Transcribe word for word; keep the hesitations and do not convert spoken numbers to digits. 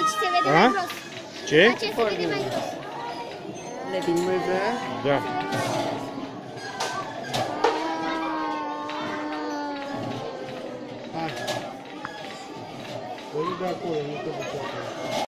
Aici se vede A? mai gros. Ce? Aici se vede mai gros. Le din mâză. Da. Hai. Vă de acolo, nu te bucură.